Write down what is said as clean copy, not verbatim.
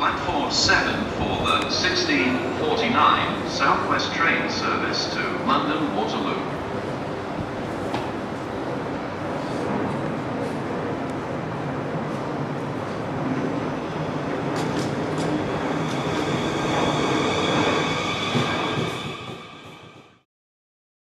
Platform 7 for the 16:49 Southwest train service to London Waterloo.